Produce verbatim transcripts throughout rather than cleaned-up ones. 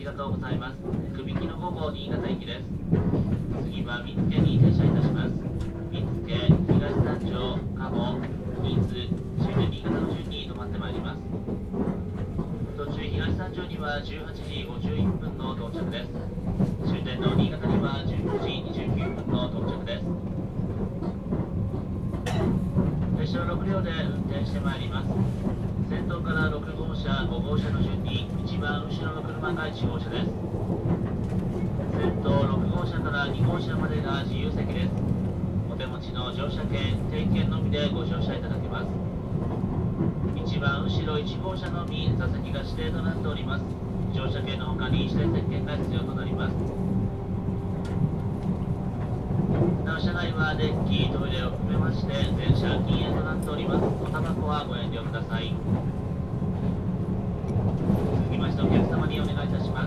りがとうございます。くびきのご号新潟行きです。次は見附に停車いたします。見附、東三条、鴨、新津、終点新潟の順に止まってまいります。途中東三条にはじゅうはちじごじゅういっぷんの到着です。終点の新潟にはじゅうくじにじゅうきゅうふんの到着です。列車ろく両で運転してまいります。先頭からろく号車、ご号車の順に一番後ろの車がいち号車です。先頭ろく号車からに号車までが自由席です。お手持ちの乗車券、定期券のみでご乗車いただけます。一番後ろいち号車のみ座席が指定となっております。乗車券の他に指定席券が必要となります。なお車内はデッキ、トイレを含めまして全車禁煙となっております。おタバコはご遠慮ください。続きましてお客様にお願いいたします。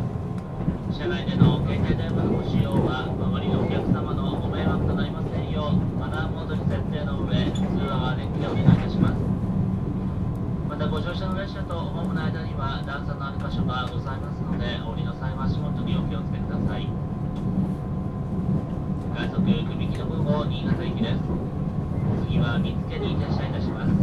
車内での携帯電話のご使用は周りのお客様のご迷惑となりませんようマナーモードに設定の上、通話は電気でお願いいたします。またご乗車の列車とホームの間には段差のある箇所がございますので、お降りの際は足元にお気をつけください。快速くびきのご号新潟行きです。次は見附に停車いたします。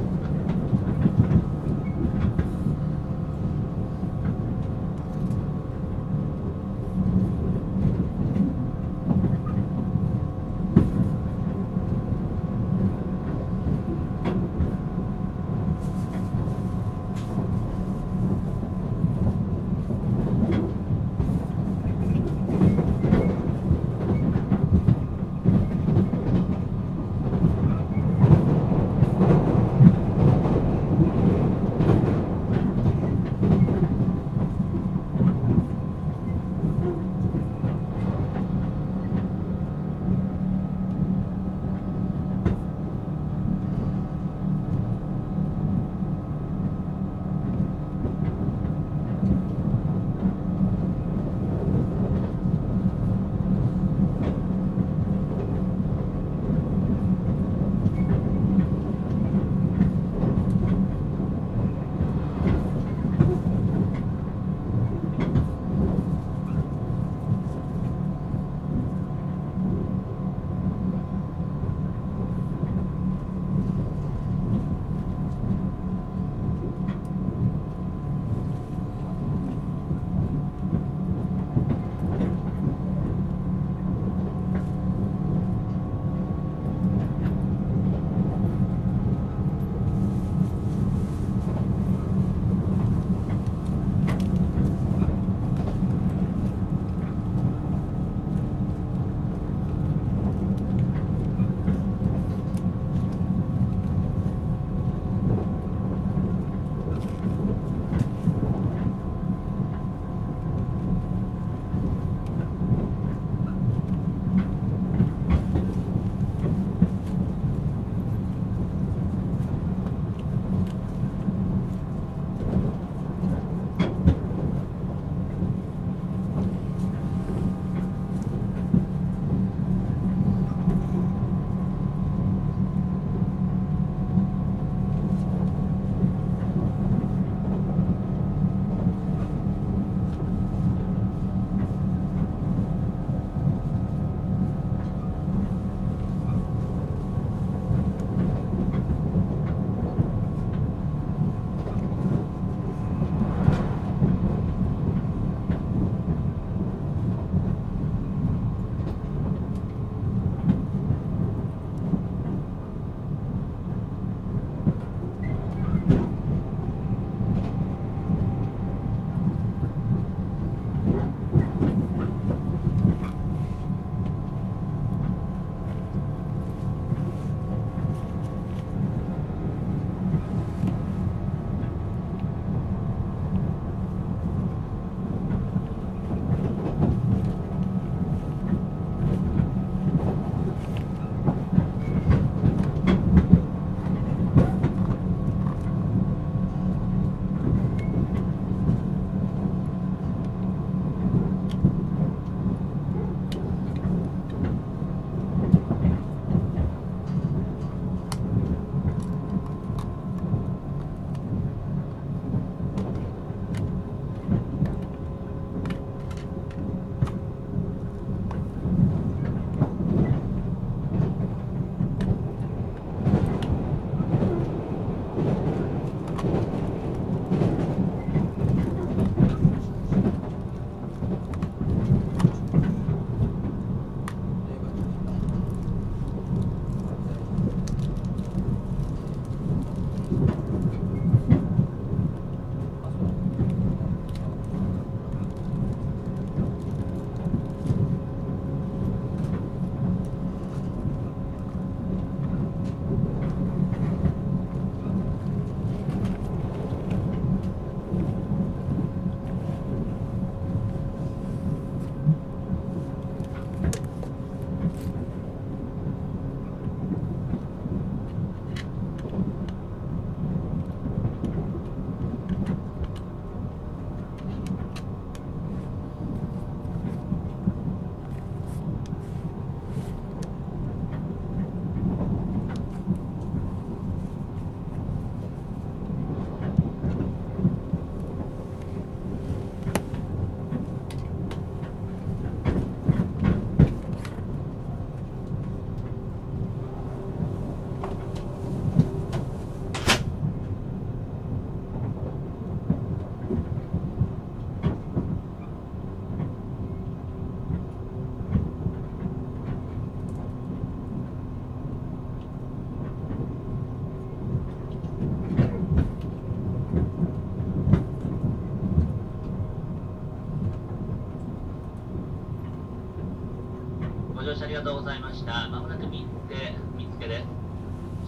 ご乗車ありがとうございました。まもなく見つけ、見つけです。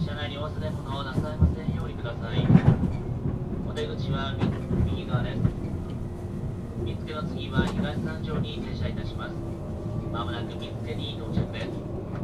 車内にお忘れ物をなさいませんようにください。お出口は右側です。見つけの次は東三条に停車いたします。まもなく見つけに到着です。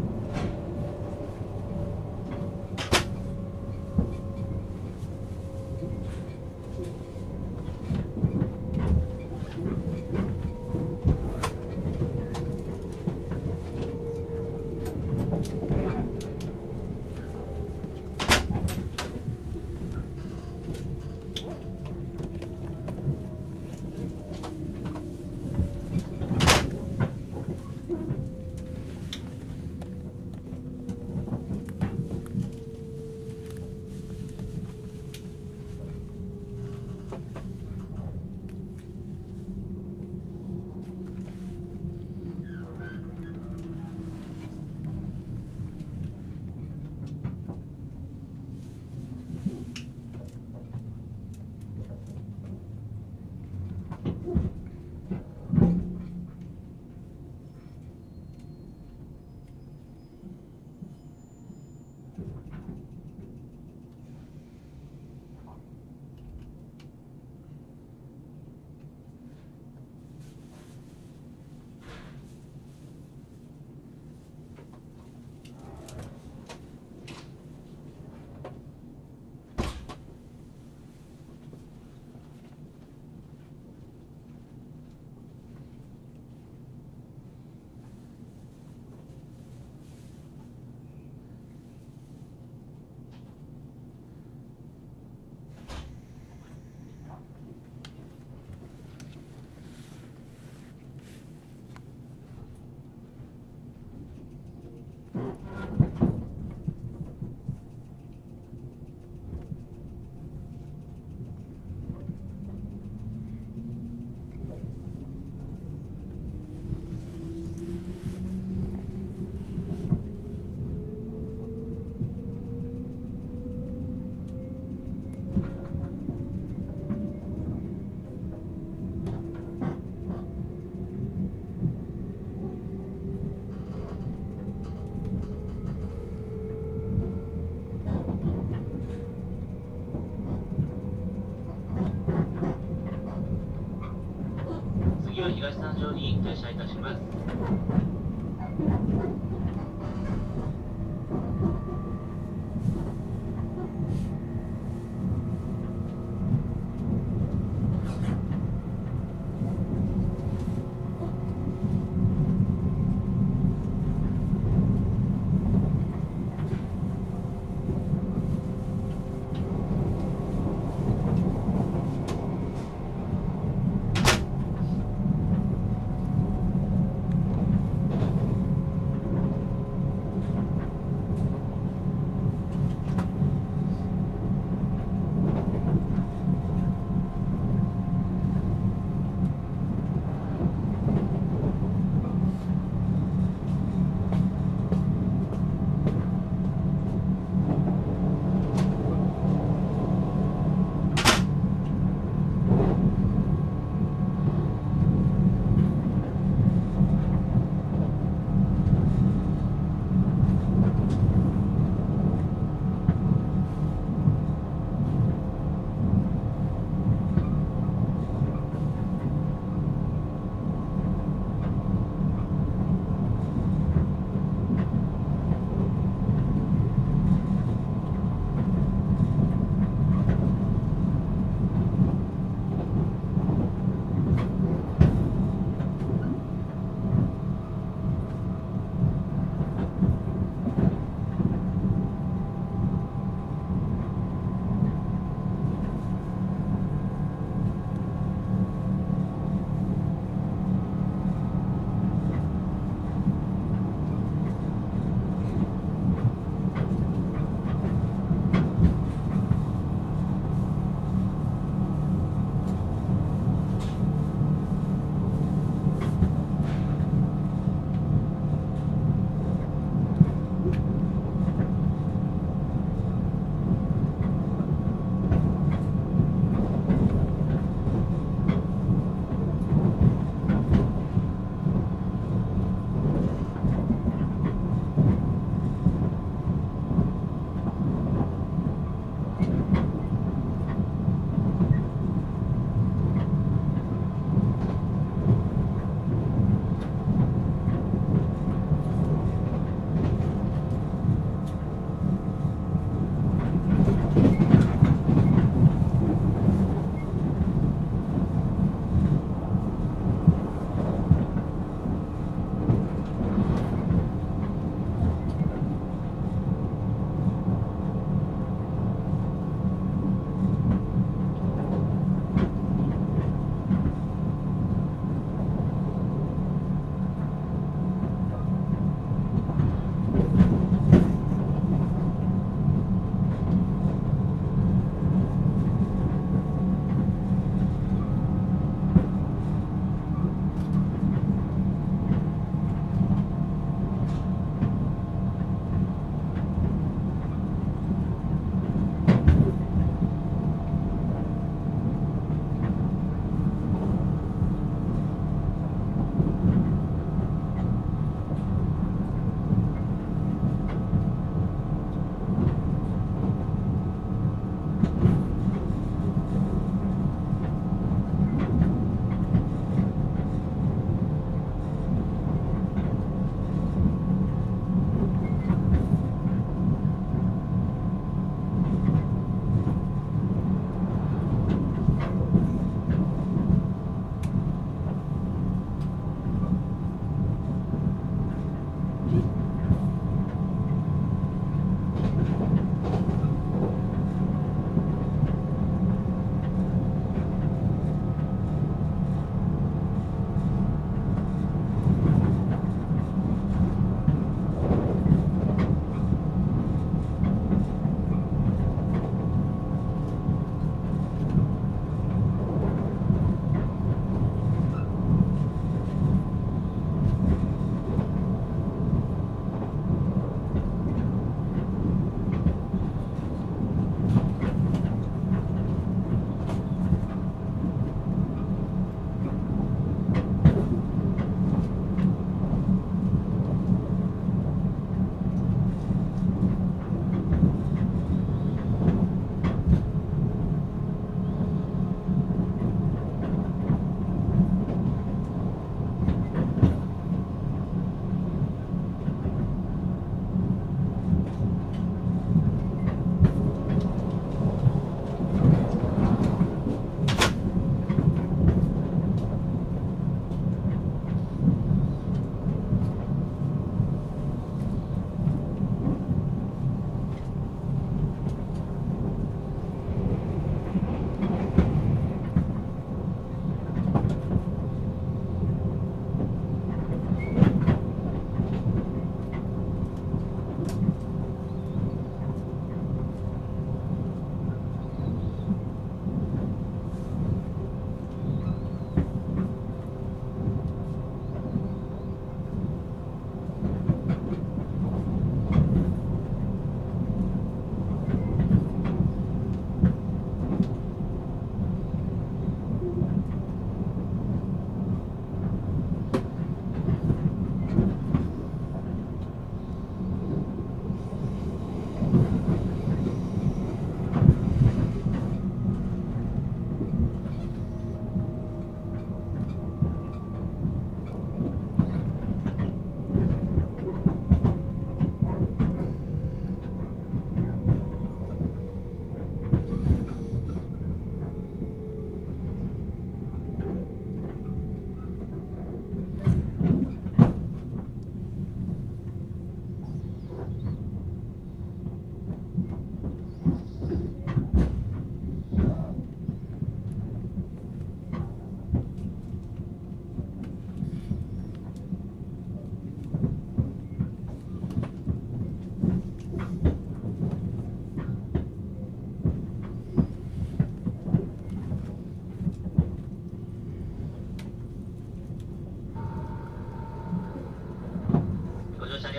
次は東三条に停車いたします。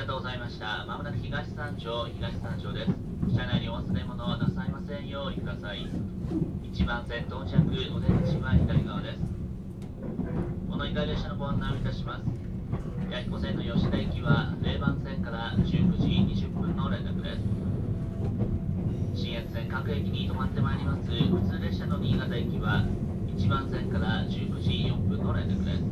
がとうございました。まもなく東三条、東三条です。車内にお忘れ物をなさいませんようお言いください。いちばん線到着、お出口は左側です。この以外列車のご案内をいたします。八彦線の吉田駅はれいばん線からじゅうくじにじゅっぷんの連絡です。信越線各駅に停まってまいります普通列車の新潟駅はいちばん線からじゅうくじよんぷんの連絡です。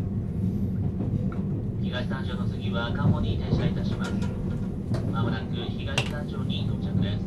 東三条の次は鴨に停車いたします。まもなく東三条に到着です。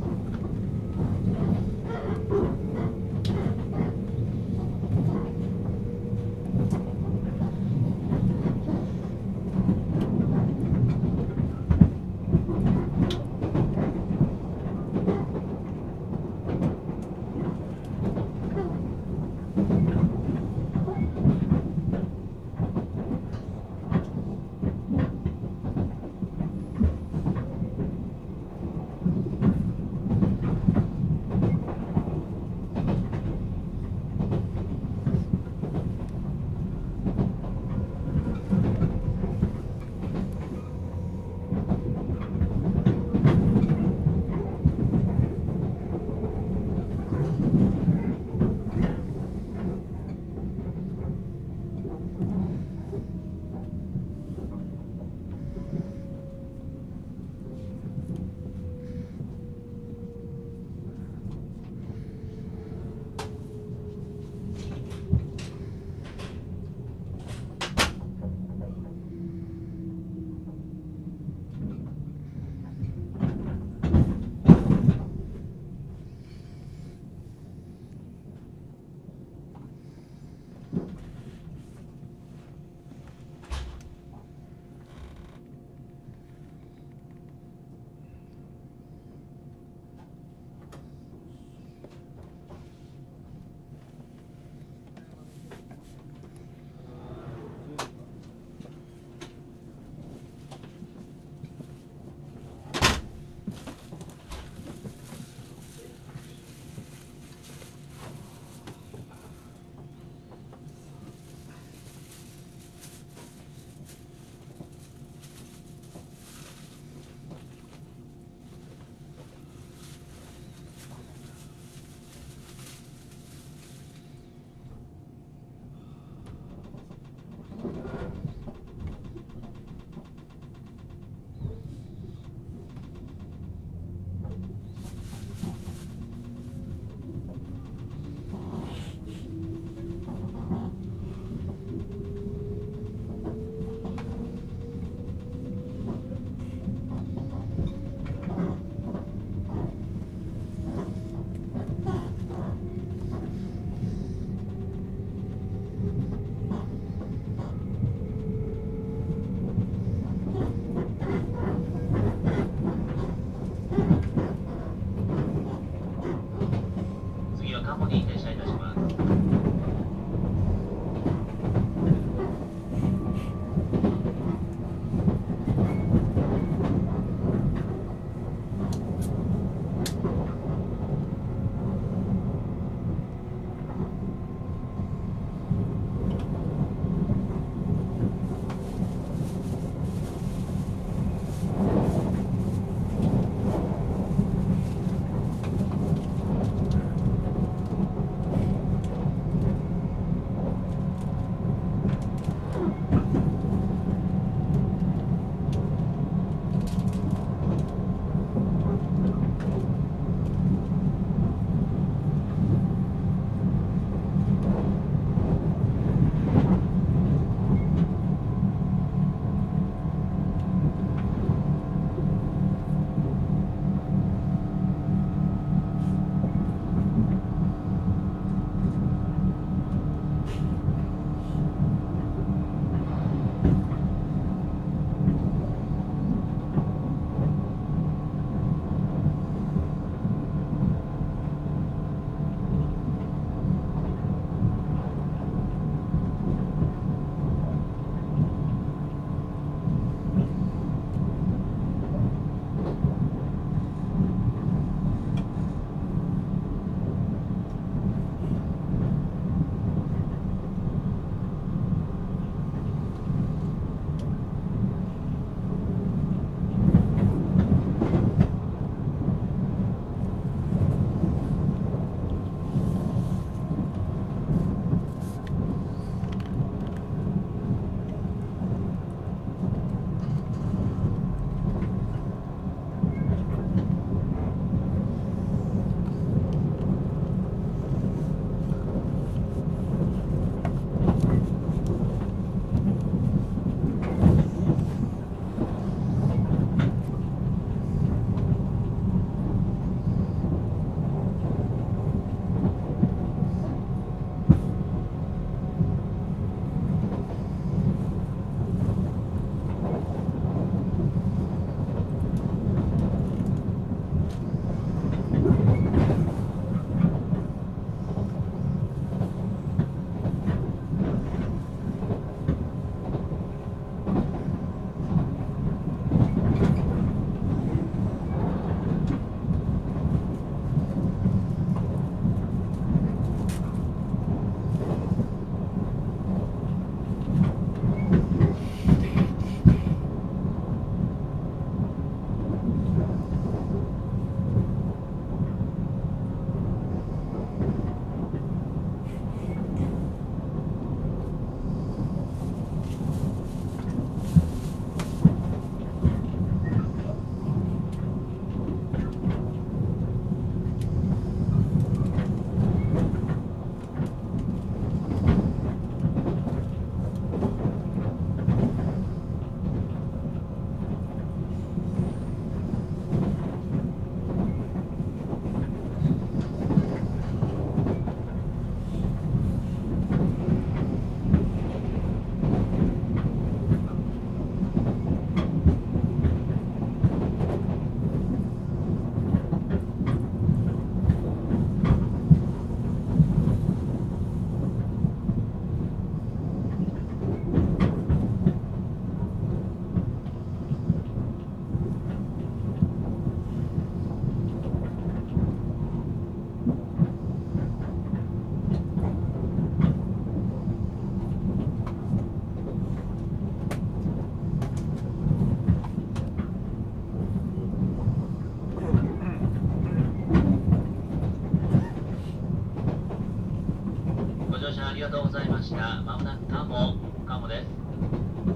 車、まもなくカモ、カモです。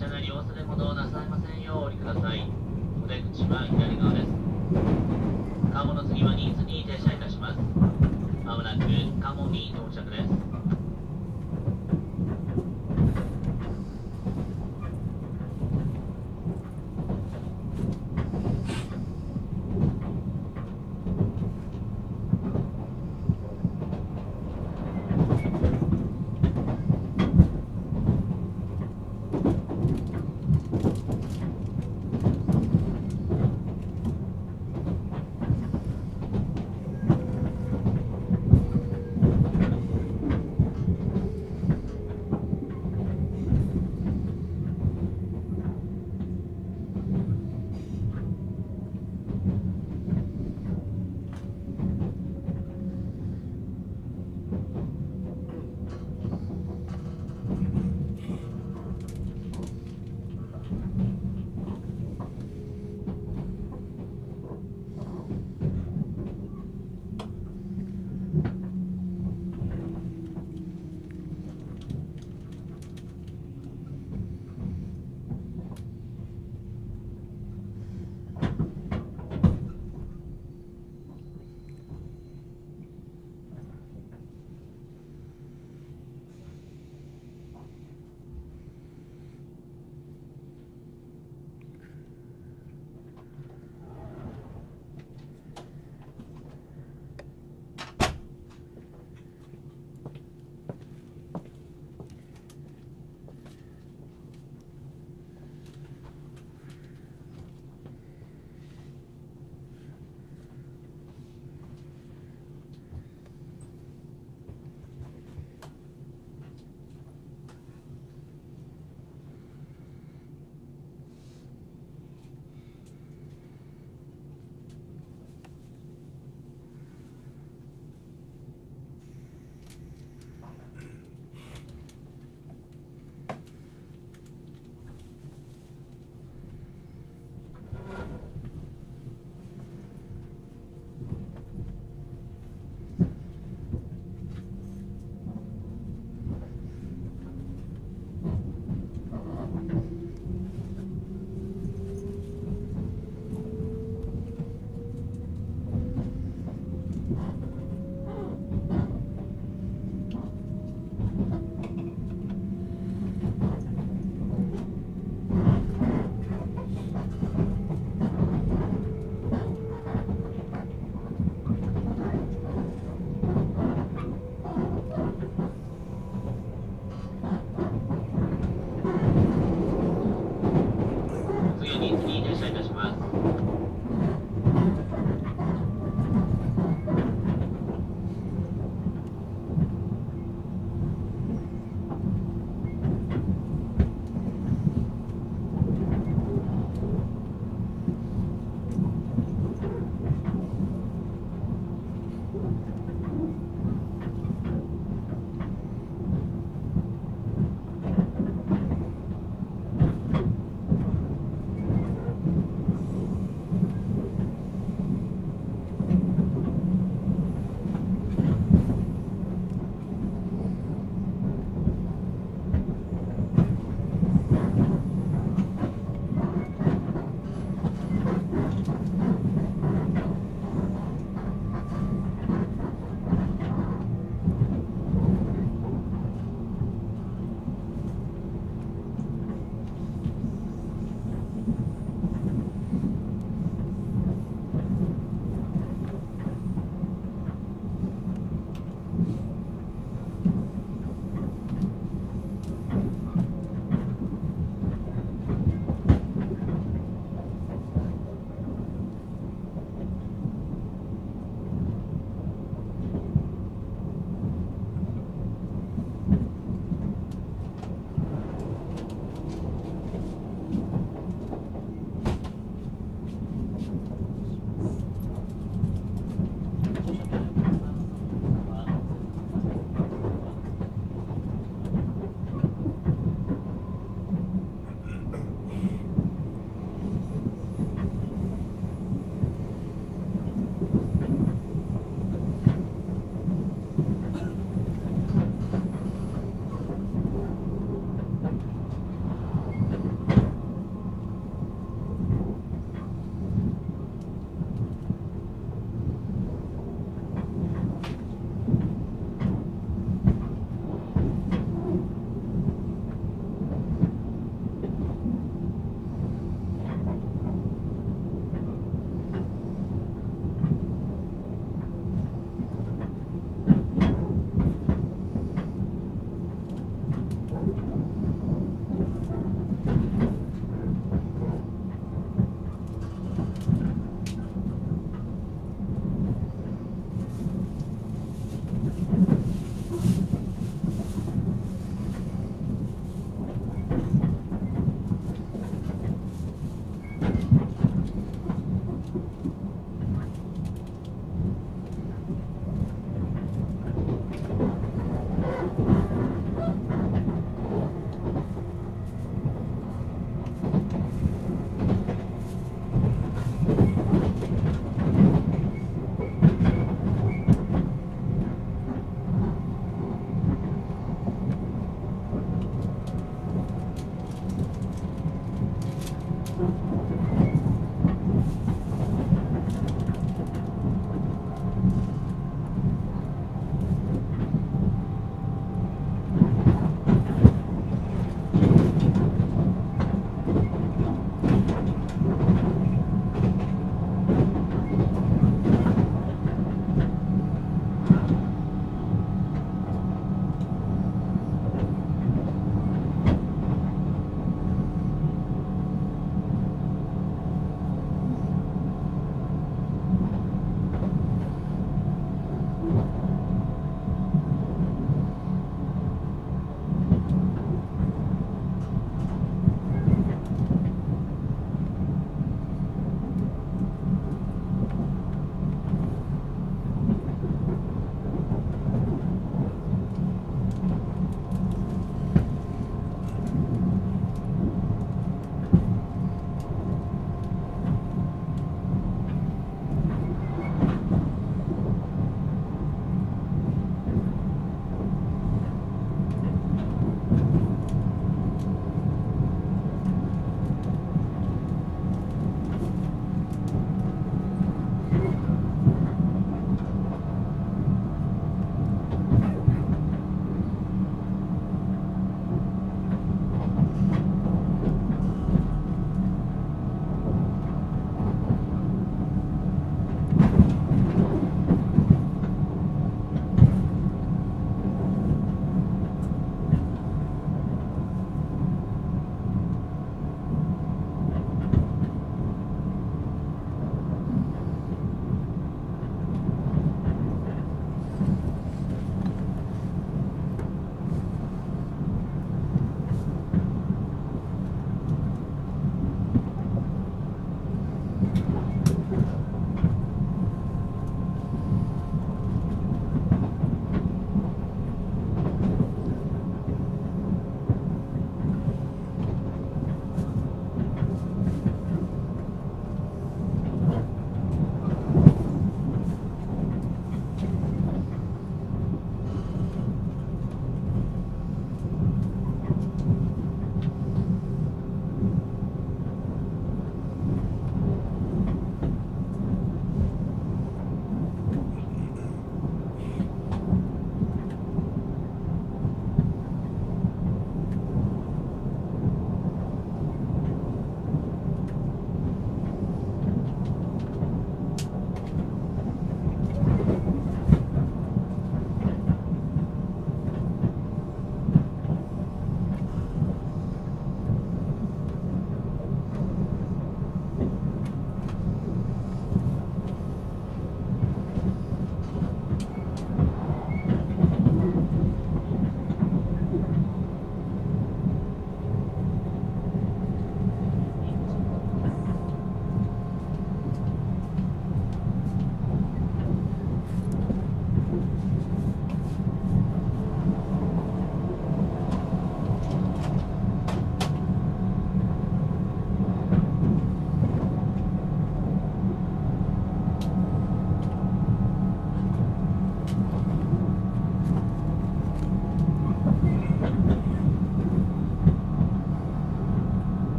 車内にお忘れ物をなさいませんようお降りください。お出口は左側です。カモの次は新津に停車いたします。まもなくカモに到着です。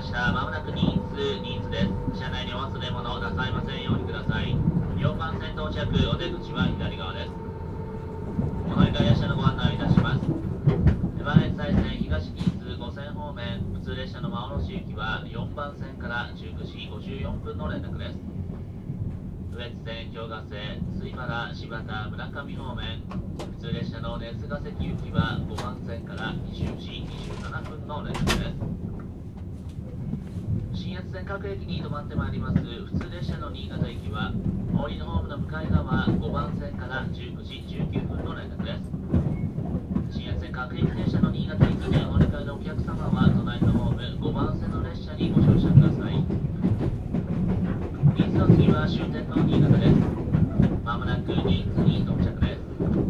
車まもなく人数人数です。車内にお忘れ物をなさいませんようにください。よんばん線到着、お出口は左側です。お乗り換え列車のご案内をいたします。馬越西線東人数ご線方面、普通列車の馬卸行きはよんばん線からじゅうくじごじゅうよんぷんの連絡です。羽越線京ヶ瀬、水原、柴田、村上方面、普通列車の熱ヶ関行きはごばん線からにじゅうじにじゅうななふんの連絡です。新越線各駅に停まってまいります普通列車の新潟行きは降りのホームの向かい側ごばん線からじゅうくじじゅうきゅうふんの連絡です。新越線各駅停車の新潟行きにお乗り換えのお客様は隣のホームごばん線の列車にご乗車ください。人数の次は終点の新潟です。まもなく人数に到着です。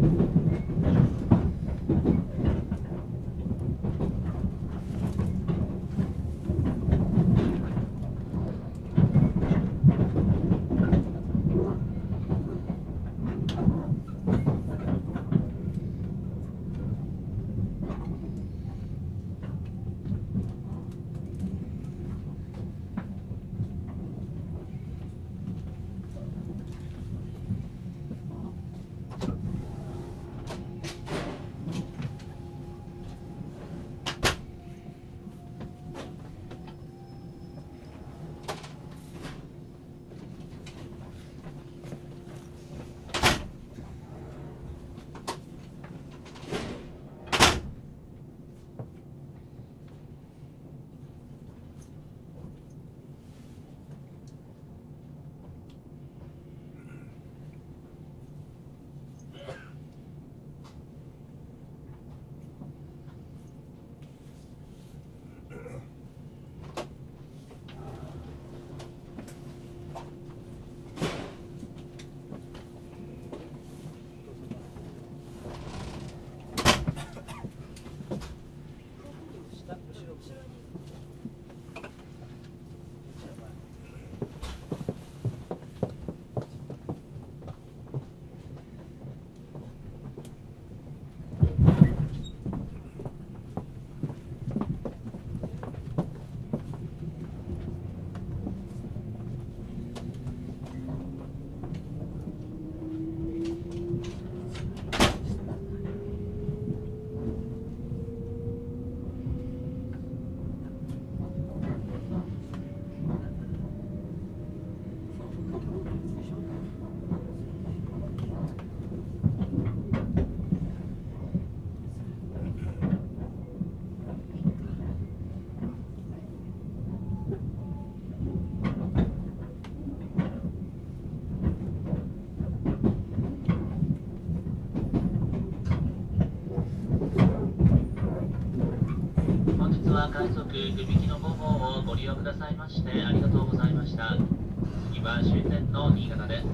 快速くびきのご号をご利用くださいましてありがとうございました。次は終点の新潟です。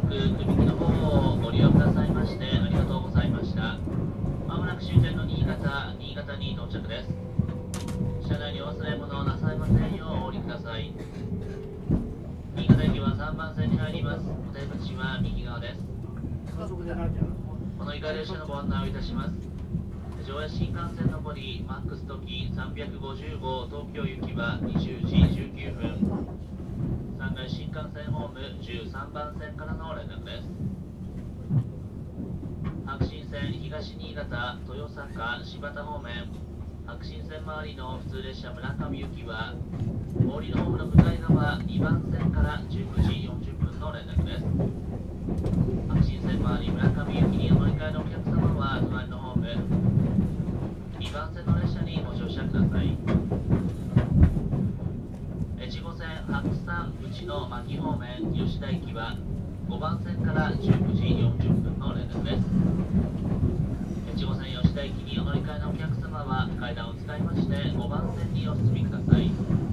踏切の方をご利用くださいましてありがとうございました。まもなく終点の新潟、新潟に到着です。車内にお忘れ物をなさいませんようお降りください。新潟駅はさんばん線に入ります。お出口は右側です。この以下列車のご案内をいたします。上越新幹線上りマックス時さんびゃくごじゅうご東京行きはにじゅうじじゅうきゅうふん、山外新幹線ホームじゅうさんばん線からの連絡です。白新線東新潟豊坂新発方面、白新線周りの普通列車村上行きは大利のホームの向かい側にばん線からじゅうくじよんじゅっぷんの連絡です。白新線周り村上行きにお乗り換えのお客様は隣のホームにばん線の列車にご乗車ください。越後線白山内の牧方面吉田行きはごばん線からじゅうくじよんじゅっぷんの連絡です。越後線吉田行きにお乗り換えのお客様は階段を使いましてごばん線にお進みください。